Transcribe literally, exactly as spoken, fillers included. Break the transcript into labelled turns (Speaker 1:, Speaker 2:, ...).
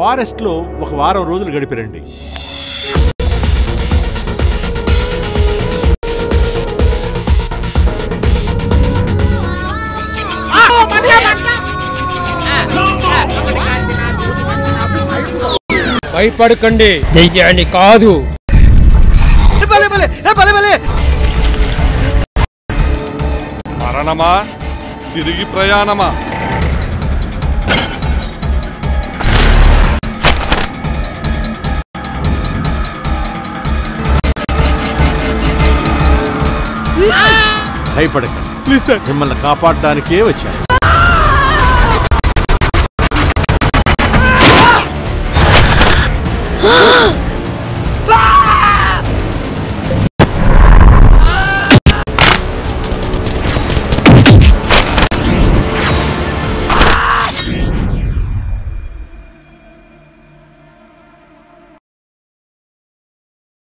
Speaker 1: Forest లో ఒక వారం రోజులు గడిపిరండి.
Speaker 2: భయపడకండి, దెయ్యాన్ని కాదు.
Speaker 3: మరణమా తిరిగి ప్రయాణమా?
Speaker 1: భయపడకండి, మిమ్మల్ని కాపాడడానికే వచ్చాను.